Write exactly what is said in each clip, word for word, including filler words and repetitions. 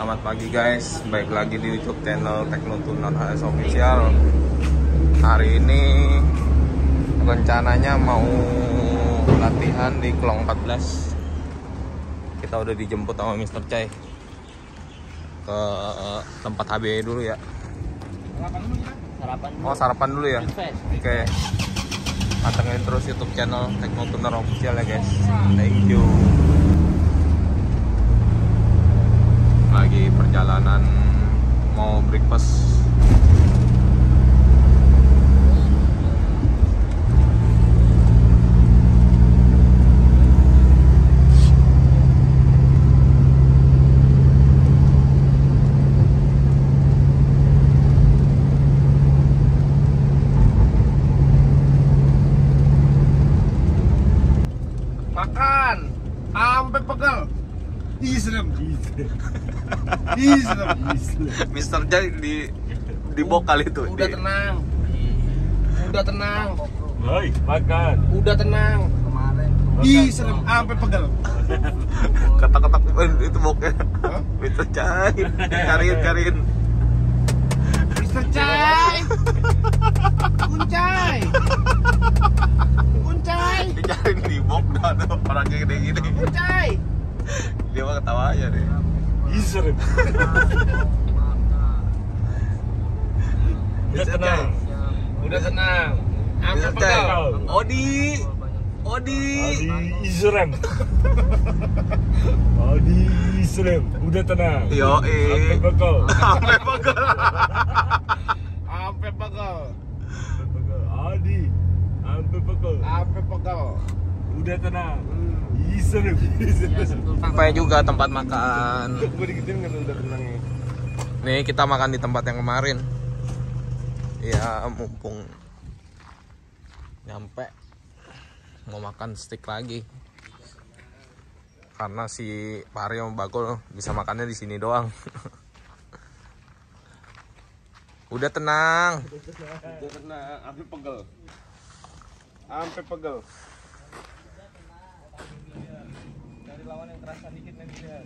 Selamat pagi guys, baik lagi di YouTube channel Teknotuner H S Official. Hari ini rencananya mau latihan di Klong empat belas. Kita udah dijemput sama Mister Cai ke tempat H B dulu ya. Sarapan dulu ya? Sarapan dulu. Oh sarapan dulu ya? Oke okay. Pantengin terus YouTube channel Teknotuner Official ya guys. Thank you. Lagi perjalanan mau breakfast. Makan sampai pegel. Islam, Islam, Islam. Mister Jai di di bokal itu. Udah di... tenang. Udah tenang. Baik, makan. Udah tenang. Kemarin. Islam sampai pegel. Ketak-ketak itu boknya. Mister Jai, cariin, cariin. Mister Cai. Kuncai. Kuncai. Dicariin di bok dah tuh orangnya gede-gede. Kuncai. Dia mah ketawa aja deh. Isrem. Udah tenang. Udah tenang. Sampai pegel. Odi. Odi. Adi Isrem. Adi Isrem. Udah tenang. Yo Sampai eh. pegel. Sampai pegel. Sampai pegel. Sampai pegel. Adi. Sampai pegel. Sampai pegel. Udah tenang. Isrem. Sampai juga tempat makan. Gue digituin kan udah tenang nih. Nih kita makan di tempat yang kemarin. Ya mumpung nyampe mau makan steak lagi. Karena si Pari sama Bagol bisa makannya di sini doang. Udah tenang. Udah tenang, sampai pegel. Sampai pegel. Dari lawan yang terasa dikit nanti ya.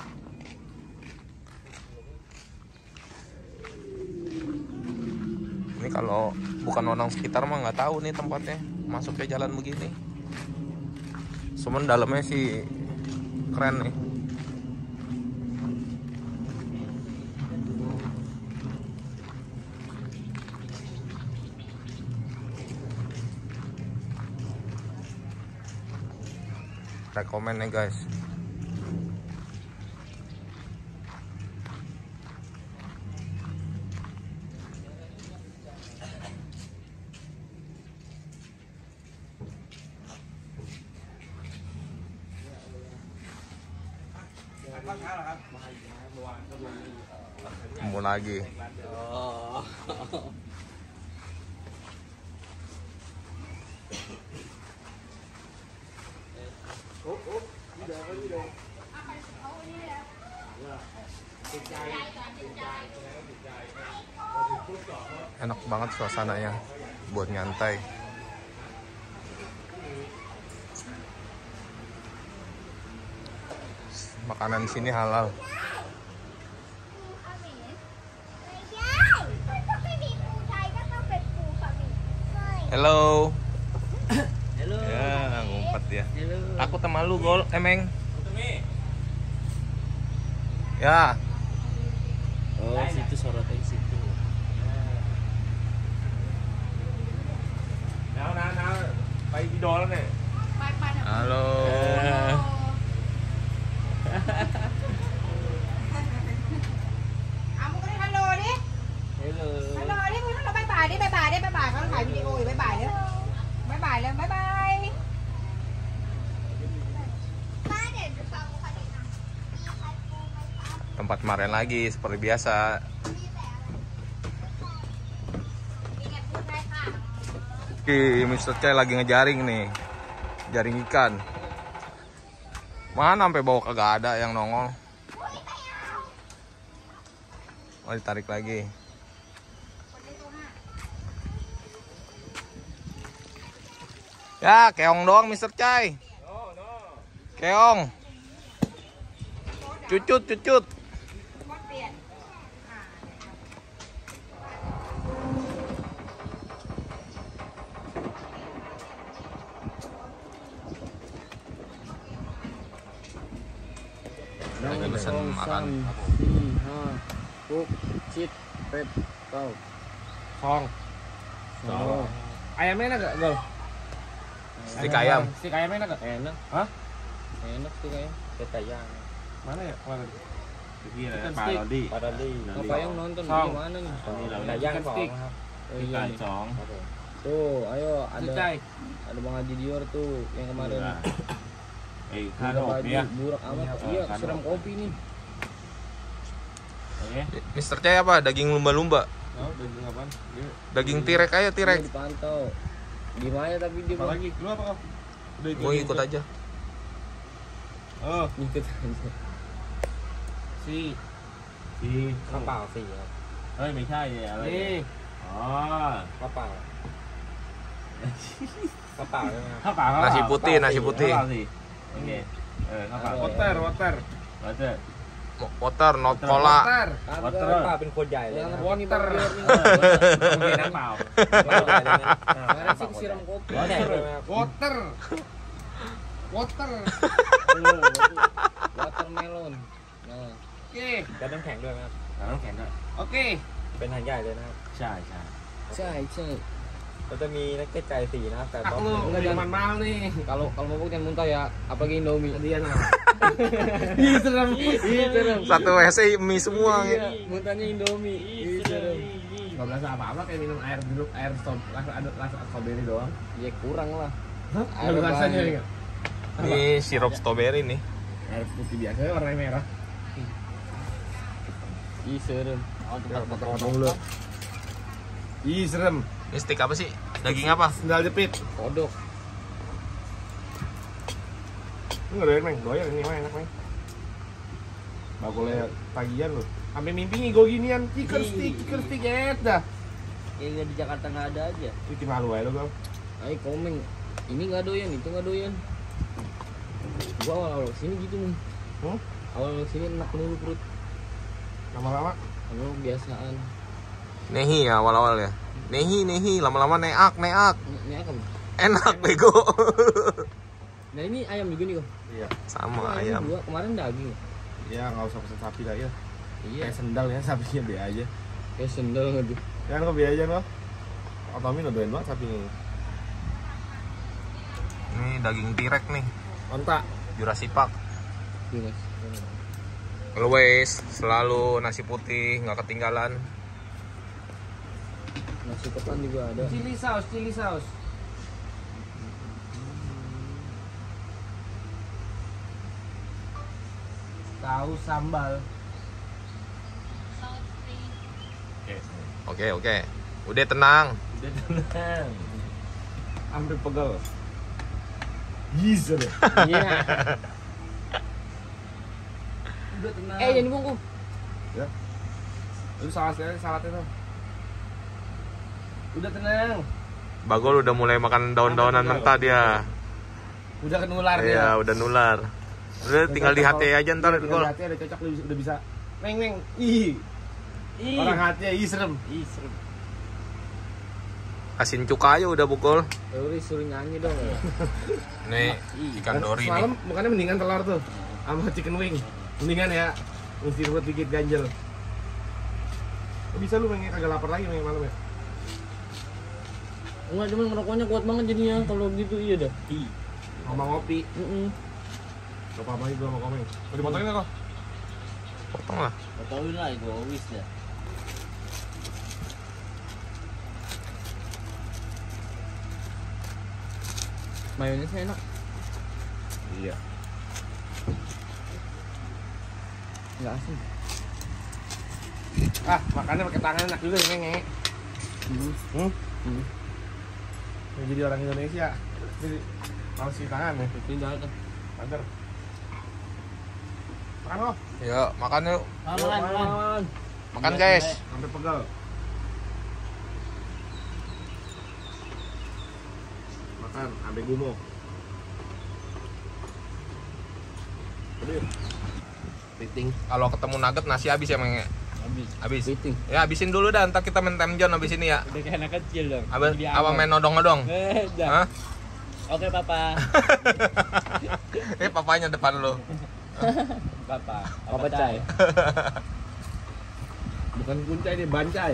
Ini kalau bukan orang sekitar mah nggak tahu nih tempatnya. Masuk ke jalan begini. Cuman dalamnya sih keren nih. Rekomen nih guys. Mau lagi. Enak banget suasananya buat nyantai. Makanan sini halal. Hello. Halo. Ya, ngumpet ya. Halo. Aku sama lu, Gol. Emeng. Ya. Oh, situ sorotnya situ. Nào nào nào. Bay đi đò này. Halo. Ông có đi hello đi. Hello. Hello đi, nó bye bye đi, bye bye đi, bye bye. Conถ่ายvideo thì bye bye đi. Bye bye lên, bye bye. Tempat kemarin lagi seperti biasa. Oke, Mister Cai lagi ngejaring nih. Jaring ikan. Mana sampai bawah kagak ada yang nongol. Oh, ditarik lagi. Ya, keong doang Mister Cai. Keong. Cucut, cucut. Lagi pesen makan. Si, ha, puk, cit, pep, kau. Song. Oh. Ayamnya enak gak, Gol? Stik ayam. Stik ayamnya enak gak? Enak. Hah? Enak tuh kayak. Kita yang. Mana ya? Mana? Iya, Chicken Pak stick. Rodi. Pak Rodi. Apa yang nonton Song. di mana nih? Ini lah Ada yang yang stick. Oh iya Ikan nih. song. Tuh, ayo ada Cicai. ada Bang Haji Dior tuh yang kemarin. Iya. Eh, Burak kado baju, ya. burak amat. Oh, Iya, kado. siram kopi nih. Oke. Mister Cai apa? Daging lumba-lumba. Oh, daging apaan? Dia- Daging tirek aja, Iya, tirek. dipantau. Gimana tapi dia Apa Bang? lagi? Lu apa kau? Udah itu Mau aja. ikut aja. Oh, Ikut aja. si. Si. ข้าวเปล่าสี่ครับเอ้ยไม่ใช่เนี่ยอะไรนี่อ๋อข้าวเปล่าข้าวเปล่าใช่ไหมครับข้าวเปล่า Nasi putih, nasi putih. ข้าวเปล่าสิโอเคเออข้าวเปล่า Water, water. เราจะ Water, not cola. Water. ครับวัตเตอร์ข้าวเปล่าเป็นคนใหญ่เลยนะ Water. โอเคน้ำเปล่า Karena sih siram kopi. Water. Water. Watermelon. Nah, โอเคกันน้ำแข็งด้วยไหมครับน้ำแข็งด้วยโอเคเป็นทางใหญ่เลยนะครับใช่ใช่ใช่ใช่เราจะมีนักเก็ตไก่สีนะครับแต่ Tak บ๊อบ lu, เนี่ย minuman mahal nih. kalau kalau mau jangan muntah ya apalagi Indomie. Dia nah. Ih, serem. Iya serem. Satu W C mie semua. Iya, muntahnya Indomie. Iya serem. Gak berasa apa-apa kayak minum air dulu, air stop, rasa ada rasa strawberry doang. Ya kurang lah. Hah? Air Ada rasanya banyak. enggak? Ini sirup strawberry nih. Air putih biasa warnanya merah. Ih serem. Oh, potong-potong dulu. Ih, serem. Ini stick apa sih? Daging apa? Sendal jepit. Kodok. Lu nggak doyan, Meng? Doyan ini mah enak, Meng. Bagolnya tagihan lu. Sampai mimpi nih gue ginian. Chicken stick, chicken stick ya dah. Yang di Jakarta nggak ada aja. Bikin malu aja lu, Bang. Ayo komen. Ini nggak doyan, itu nggak doyan. Gua awal-awal kesini gitu nih. Hmm? Awal kesini enak dulu perut. Lama-lama Kalau kebiasaan. Nehi ya awal-awal ya. Nehi, nehi. Lama-lama neak, neak. Ini, ini apa? Enak bego. Nah ini ayam juga nih kok. iya. Sama ayam. Dua kemarin daging. Ya nggak usah pesen sapi lah ya. Iya. Kayak sendal ya, sapinya dia aja. Kayak sendal nggak tuh. Kan kok biasa aja loh. Otomi lo doyan banget sapinya. Ini daging tirek nih. Onta. Jurassic Park. Iya mas. Always selalu nasi putih nggak ketinggalan. Nasi ketan juga ada. Chili saus, chili saus. Tahu sambal. Oke oke. Udah tenang. udah tenang Hampir pegel. Bisa deh. Iya. Udah tenang. Eh yang dibungkus. Ya. Itu salatnya, salatnya tuh. Udah tenang. Bagol udah mulai makan daun-daunan mentah dia. Udah kenular dia. Iya udah nular. Udah tinggal di hati aja ntar Tinggal Gol. di hati ada cocok udah bisa- udah bisa. Meng meng. Ih. ih Orang hati ih serem. ih serem Asin cuka aja udah bukol. Teori suruh nyanyi dong. Nih ikan dori nih. Semalam bukannya mendingan telur tuh sama chicken wing. Mendingan ya. Mesti buat dikit ganjel. Oh, bisa lu pengen kagak lapar lagi pengen malam ya? Enggak cuman ngerokoknya kuat banget jadinya kalau gitu iya dah. ih Ngomong ngopi. Heeh. Gak apa-apa juga mau komen. Mau dipotongin nggak kok? Potong lah. potongin lah egois ya Mayonesnya enak. Iya. Enggak asin. Ah, makannya pakai tangan enak juga ya, Meng. Hmm. Hmm? Hmm. Ya, jadi orang Indonesia. Jadi harus di tangan ya. Tinggal kan. Antar. Makan kok. Ya makan yuk. makan makan Makan guys. Sampai pegel. Makan, sampai gumo. Udah. Piting. Kalau ketemu nugget nasi habis ya Meng. habis Habis. Piting. Ya habisin dulu dah. Ntar kita main time zone habis ini ya. udah kayak anak kecil dong Abang, Jadi abang abang. main nodong-nodong. eh dah Hah? oke papa Eh papanya depan lo. Papa. Papa Cai. Bukan kuncai ini, bancai.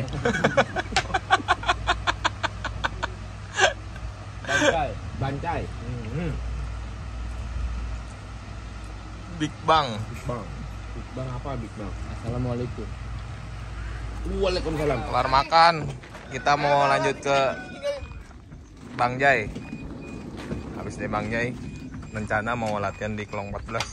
Bancai, bancai. Hmm. Big Bang. Big Bang. Big Bang apa Big Bang? Assalamualaikum. Waalaikumsalam. Kelar makan, kita mau lanjut ke Bang Jai. Habis dari Bang Jai, rencana mau latihan di Kelong empat belas.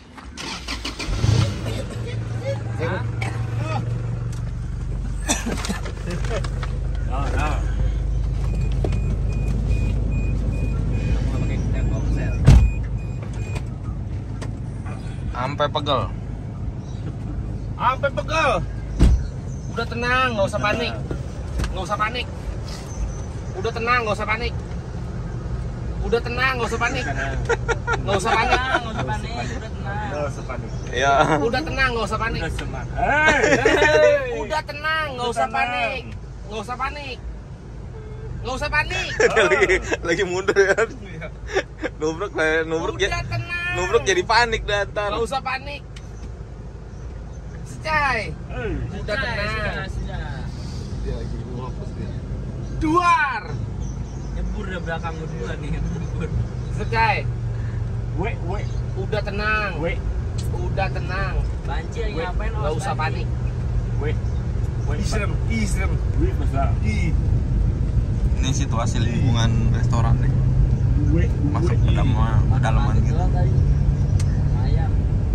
Oh, no. Sampai pegel. Sampai pegel. Udah tenang, nggak usah panik. Nggak usah panik. Udah tenang, nggak usah panik. Udah tenang, nggak usah panik. Nggak usah panik. Nggak usah panik, udah tenang. Nggak usah panik. Iya. Udah tenang, nggak usah panik. Udah semangat. Udah tenang, nggak usah panik. Nggak usah panik. Nggak usah panik. lagi lagi mundur ya. Nubruk lah, nubruk ya. Udah tenang. Nubruk jadi panik datar. Nggak usah panik. Secai. Udah tenang. Sudah. Dia lagi ngopus dia. Duar. Nyebur dari belakang berdua nih, nyebur. Secai. We, we, Udah tenang. we, Udah tenang. banci lagi We, ngapain? nggak usah panik. We, we, Isrem, isrem. we, besar. I. Ini situasi lingkungan restoran nih. We, Masuk ke dalam kedalaman gitu. Ayam.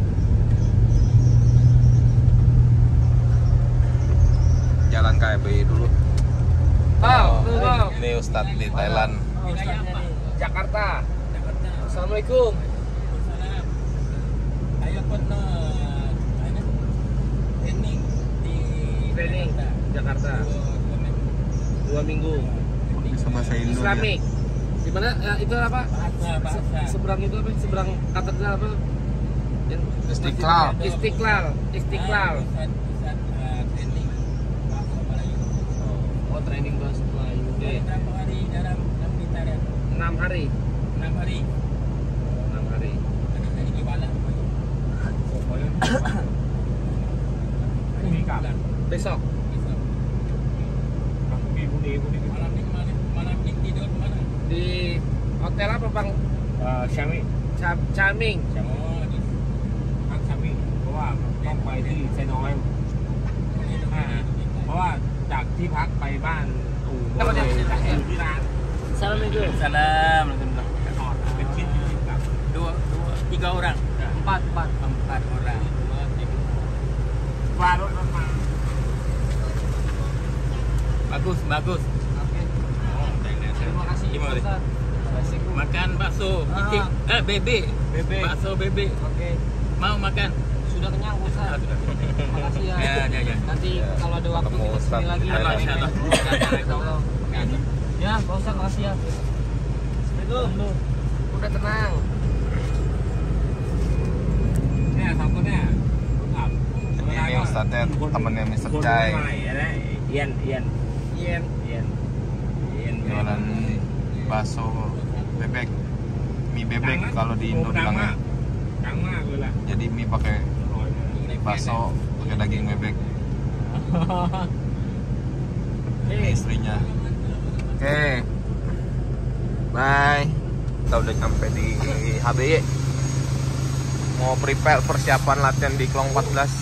Jalan K B dulu. Oh, oh. Ini Ustadz di Thailand. Oh, Ustaznya nih. Jakarta. Jakarta. Assalamualaikum. Salam. Ayo pernah ada training di Training Jakarta. Dua minggu. Dua minggu. Bisa bahasa Indo dia. Islamik. Di mana ya, itu apa? Bahasa, bahasa. Se- Seberang itu apa? Seberang katedral apa? Yang Istiqlal. Istiqlal. Istiqlal. Pusat, pusat uh, training bahasa Melayu. Oh, training bahasa Melayu. Oke. Berapa hari dalam dalam Bintara? enam hari. Enam hari. enam hari. Tadi tadi gimana? Ini kapan? Besok. Besok. Minggu nih, minggu nih. Malam ini malam malam ini tidur mana? Di hotel apa, Bang? Uh, Xiaomi. Cha- Charming. พักชามิเพราะว่าต้องไปที่ไซน้อยอ่าเพราะว่าจากที่พักไปบ้านอู่ก็เลยอยู่ที่ร้าน Assalamualaikum. Salam Alhamdulillah.เป็นชิ้นๆกับ dua dua tiga orang Empat, empat. empat orang dua tiga warung apa bagus bagus oh Terima kasih. gimana Ustaz. Assalamualaikum. makan bakso titik eh bebek Bebek. bakso bebek Oke. mau makan Sudah kenyang, Ustaz. Terima kasih ya. ya ya ya Nanti kalau ada waktu Ketemu kita Ustaz kesini lagi. di Thailand. Insyaallah. Insyaallah. Ya, Pak Ustaz, makasih ya. Assalamualaikum. Udah tenang. เนี่ยสองคนเนี่ยครับ Ini Ustadznya temennya mister Chai. เอียนเอียน Yen. เอียนเอียน Jualan bakso bebek. Mie bebek kalau di Indo bilangnya. ดังมากเลยล่ะ Jadi mie pakai bakso pakai daging bebek. Ini istrinya. Oke. Bye. Kita udah sampai di H B Y. Mau prepare persiapan latihan di Kelong empat belas.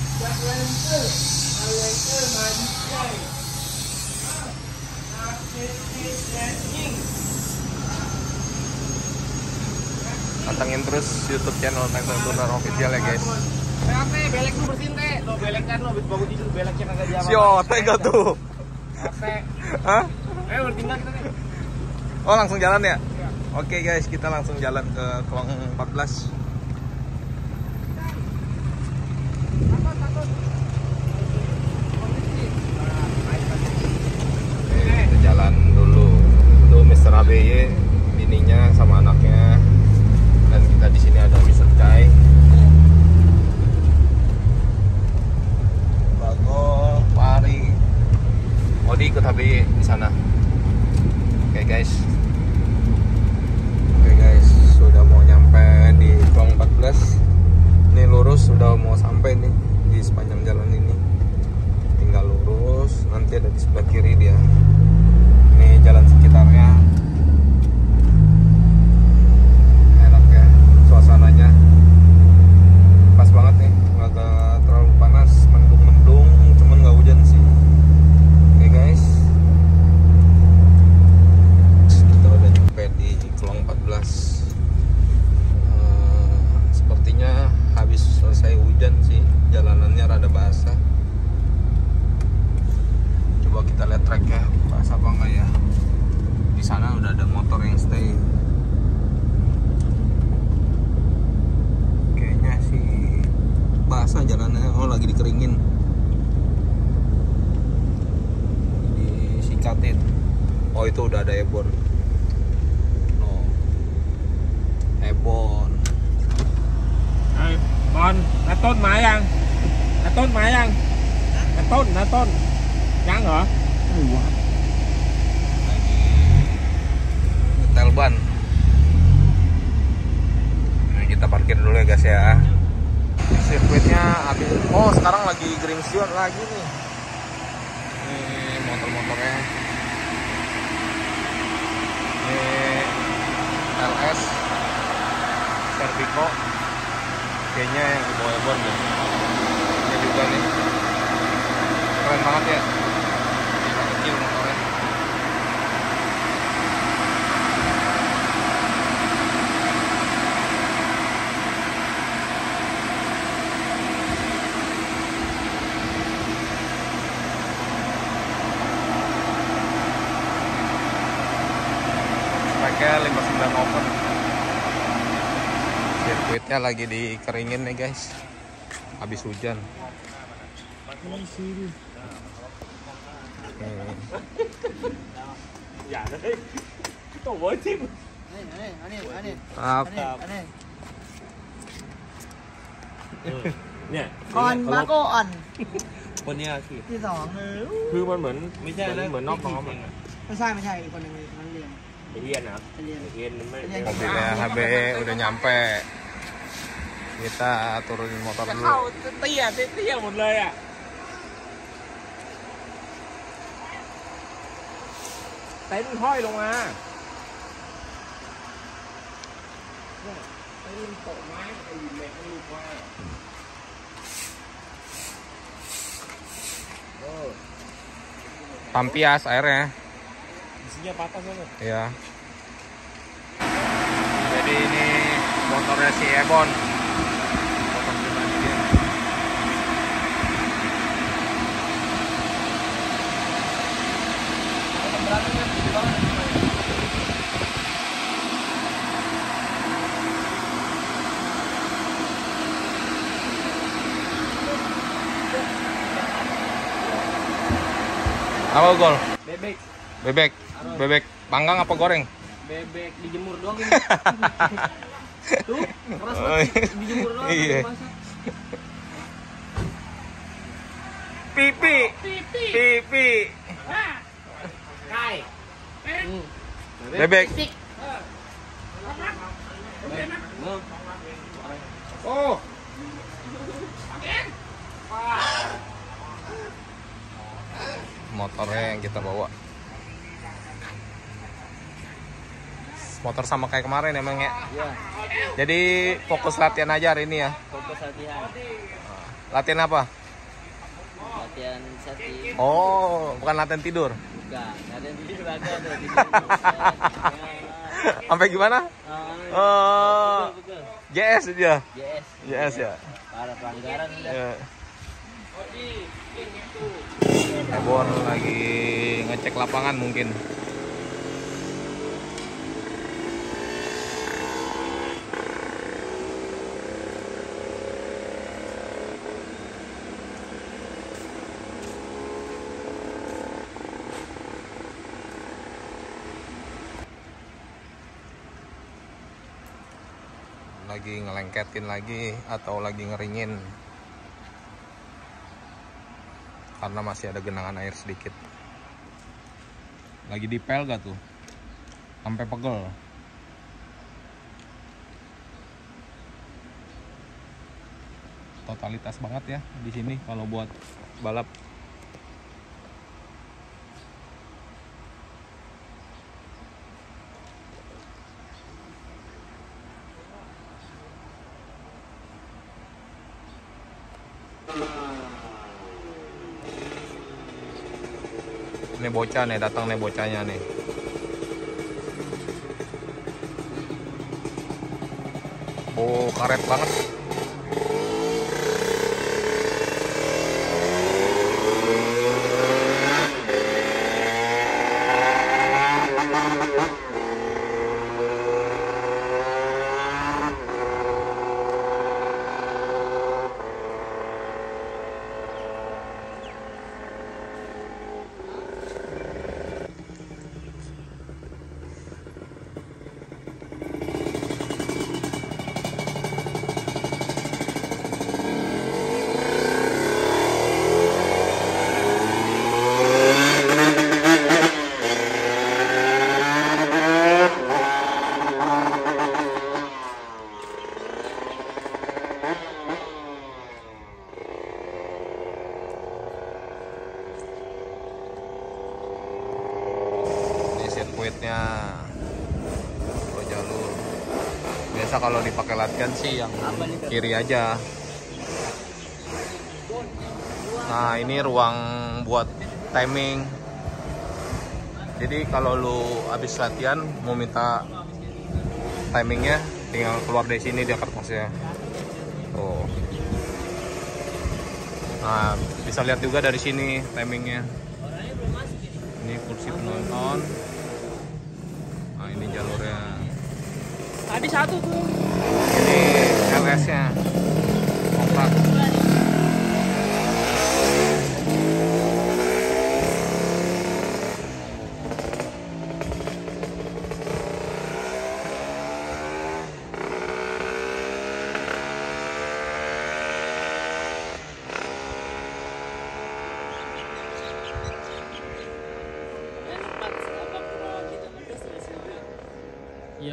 Pantengin terus YouTube channel Titan Tuner Official ya guys. Teh, belek lu bersihin teh. Lo belek kan lo habis bangun tidur beleknya kagak diapa. Sio, tega tuh. Teh. Hah? Ayo bertindak kita nih. Oh langsung jalan ya? Oke guys, kita langsung jalan ke Kelong empat belas. Oke, kita jalan dulu. Tuh mister A B Y, bininya sama anaknya. Dan kita di sini ada mister Chai. Bagol, Pari. Odi ikut H B Y di sana. Oke guys. Oke guys, sudah mau nyampe di Kelong empat belas. Ini lu lurus, udah mau sampai nih di sepanjang jalan ini. Tinggal lurus, nanti ada di sebelah kiri dia. Ini jalan sekitarnya. Enak ya suasananya. Pas banget nih, nggak terlalu panas, mendung-mendung, cuman nggak hujan sih. Oke guys, kita udah nyampe di Kelong empat belas. Uh, sepertinya habis selesai hujan sih, jalanannya rada basah. Coba kita lihat tracknya, basah apa enggak ya. Di sana udah ada motor yang stay. Kayaknya sih basah jalannya. Oh, lagi dikeringin, disikatin. Oh, itu udah ada ebon. No, ebon. Ê, Bon, lá tôn mà ăn. Lá tôn mà ăn. Lá tôn, lá tôn. Trắng hả? Lagi nyetel ban. Nah, kita parkir dulu ya guys ya. Sirkuitnya habis. Oh, sekarang lagi green zone lagi nih. Ini motor-motornya. Ini L S Cervico. Kayaknya yang di bawah ebon deh. Ini juga nih. Keren banget ya. Ini kecil motornya. Speknya lima puluh sembilan open. Sirkuitnya lagi dikeringin nih guys, habis hujan. Hmm. Dạ đấy. Tổ với chim. Maaf. เนี่ยอ่อนมาโก้อ่อนคนเนี้ยสิที่สองเออคือมันเหมือนไม่ใช่เหมือนนอกน้อมอ่ะไม่ใช่ไม่ใช่อีกคนหนึงมันเรียนไอเรียนนะไอ้เรียนไอเรียนมันไม่ไอ้เรียน Mobilnya H B udah nyampe. Kita turunin motor จะ dulu. เข้าเตี้ยเตี้ยหมดเลยอ่ะเต็นท์ห้อยลงมาไอ้ลูกโตไม้ไอ้เหล็กไอ้ลูกว่า Pampias airnya. isinya patah sana. Ya. Jadi ini motornya si Ebon. Motor pribadi dia. Apa gol? Bebek, Bebek. Bebek panggang apa goreng? bebek dijemur doang ini. Tuh, keras Oh, banget. Dijemur doang. iya. dimasak. Pipi. Pipi. Kai. Hmm. Bebek. Nah, Oh, Motornya yang kita bawa. Motor sama kayak kemarin emang ya. ya, Jadi fokus latihan aja hari ini ya. fokus latihan. Latihan apa? Latihan setting. Oh, bukan latihan tidur. Bukan, latihan tidur agak ada tidur. Sampai gimana? Oh, betul, betul. J S dia. J S. J S ya. Para pelanggaran udah. Ya. Ebon lagi ngecek lapangan mungkin. Lagi ngelengketin lagi atau lagi ngeringin karena masih ada genangan air sedikit. Lagi dipel gak tuh sampai pegel. totalitas banget ya di sini kalau buat balap. Ini bocah nih, datang nih bocahnya nih. Oh, karet banget. Sirkuitnya dua jalur. Biasa kalau dipakai latihan sih yang kiri aja. Nah, ini ruang buat timing. Jadi kalau lu habis latihan mau minta timingnya, tinggal keluar dari sini dia kertasnya. Tuh. Nah, bisa lihat juga dari sini timingnya. Ini kursi penonton. Nah, ini jalurnya. Tadi satu tuh. Ini L S-nya. Kompak. Iya.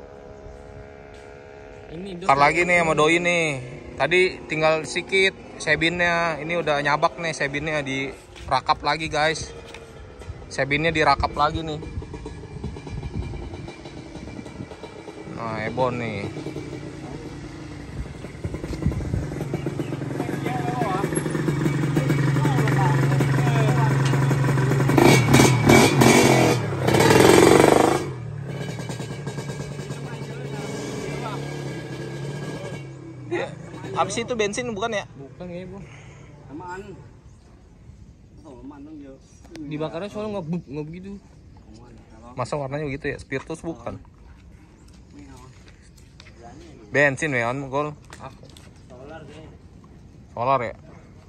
Ini Ntar lagi nih sama doi nih. Tadi tinggal sedikit sebinnya. Ini udah nyabak nih sebinnya, dirakap lagi guys. Sebinnya dirakap lagi nih. Nah, Ebon nih. Habis itu bensin bukan ya? bukan ya, Bu. Aman. Oh, aman dong, Jo. Dibakarnya soalnya nggak buk, nggak begitu. Masa warnanya begitu ya? Spiritus bukan? Bensin ya, on gol. Solar deh. Solar ya?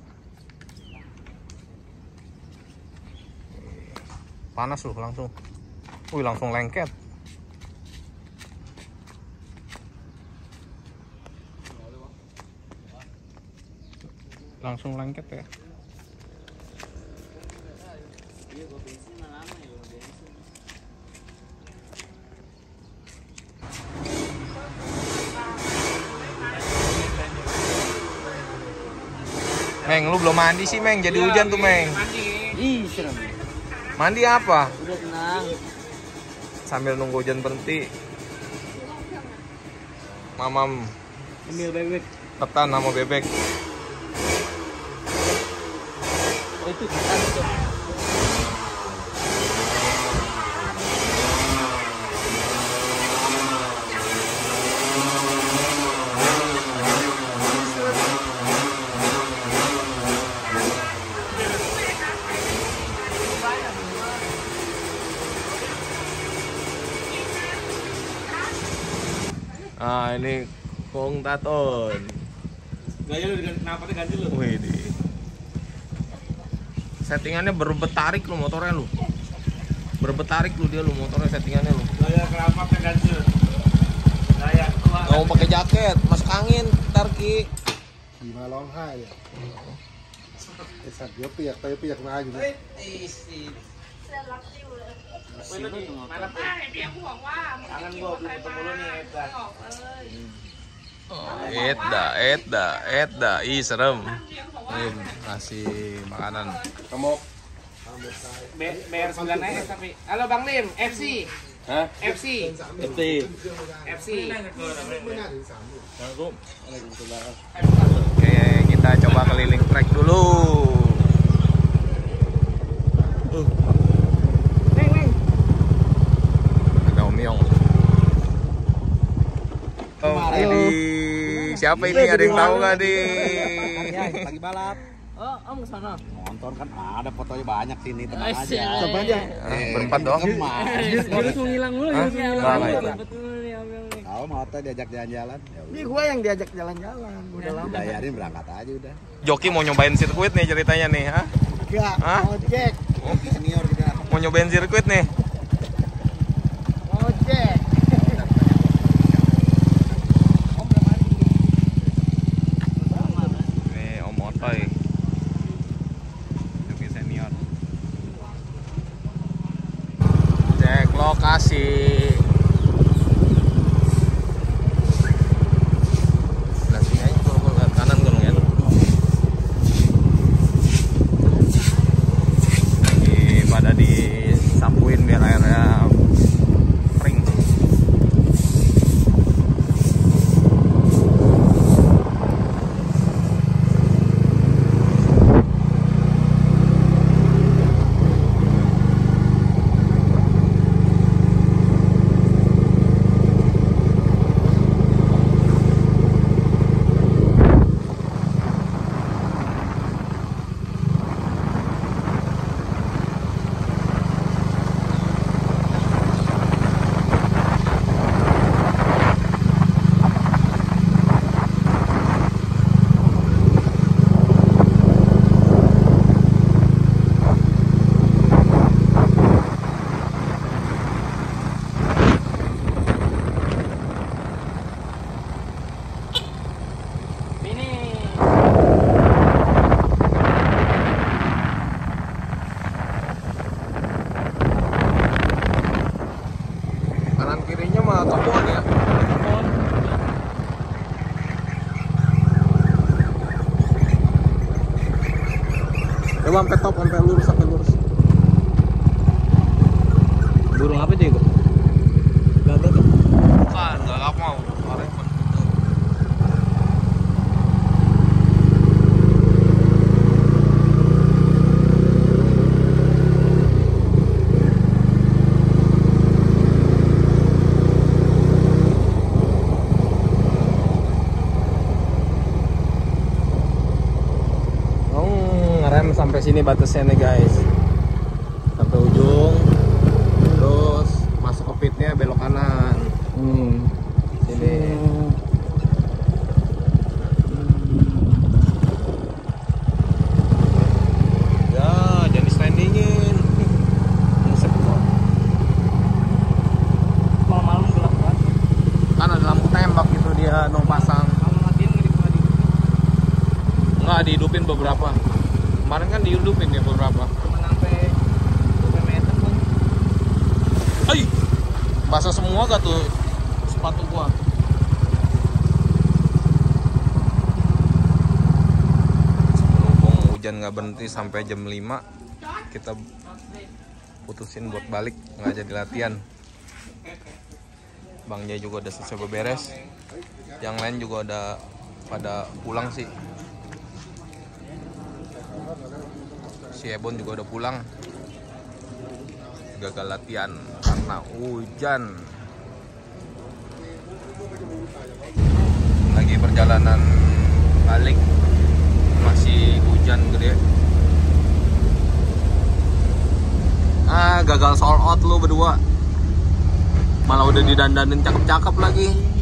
Panas loh langsung. Wih, langsung lengket. Langsung lengket ya. Meng, lu belum mandi sih, Meng. Jadi hujan tuh, Meng. Ih, serem. Mandi apa? Udah tenang. Sambil nunggu hujan berhenti. Mamam Ambil bebek. ketan sama bebek. Oh, itu ketan itu. Ah, ini Kong Taton. Gaya lu dengan napatnya ganti lu. Wih, di. Settingannya berbet tarik lu motornya lu. Berbet tarik lu dia lu motornya settingannya lu. Gaya kenapatnya ganti lu. Gaya gua. Nggak mau pakai jaket, masuk angin, ntar Ki. Gimana long hai ya? Eh, saat dia piak, tapi piak na aja. Mana pun. Tangan gua belum ketemu lu nih, Edgar. Edda, Edda, Edda, ih serem. Ini ngasih makanan. Kamu B R sembilan S tapi. Halo Bang Lim, F C. Hah? F C. F C. F C. Oke, kita coba keliling trek dulu. Uh. Neng, neng. Ada Om Yong. Oh, ini siapa ini? Ada yang tahu nggak nih? Lagi balap. Oh, Om ke sana. Nonton kan ada fotonya banyak sini, tenang Asyik. aja. Coba aja. Ah, berempat doang. Gemas. Harus menghilang dulu, Hah? harus menghilang Nggak, dulu. nggak. Betul nih, Om Yong nih. Kau mau tuh diajak jalan-jalan? Ya Ini udah. gua yang diajak jalan-jalan, udah lama. Bayarin berangkat aja udah. Joki mau nyobain sirkuit nih ceritanya nih, ha? Enggak, Hah? ojek. Senior kita. Mau nyobain sirkuit nih. Ojek. Nih Om Otoy. Joki senior. Cek lokasi. Nah, sini aja kalau ke kanan kan ya. Lagi pada disapuin biar airnya kering. Kanan kirinya mah kebun ya. Coba sampai top, sampai lurus, sampai lurus. Burung apa itu? Gagak tuh. Bukan, gagak mau. Kemarin pun gitu. Oh, ngerem sampai sini batasnya nih guys. Sampai ujung. Terus masuk ke pitnya belok kanan. Hmm. Sini. Ya, jadi standingin. Buset kok. Malam-malam gelap banget. Kan ada lampu tembak gitu dia no pasang. Kalau matiin nggak di Enggak dihidupin beberapa. Kemarin kan dihidupin ya beberapa. cuma sampai dua meter pun. Hai. Basah semua gak tuh sepatu gua? Berhubung hujan nggak berhenti sampai jam lima, kita putusin buat balik, nggak jadi latihan. Bang Jay juga udah selesai beberes, yang lain juga udah pada pulang sih. Si Ebon juga udah pulang, gagal latihan karena hujan. Lagi perjalanan balik masih hujan gede. Ah, gagal sold out lu berdua. Malah udah didandanin cakep-cakep lagi.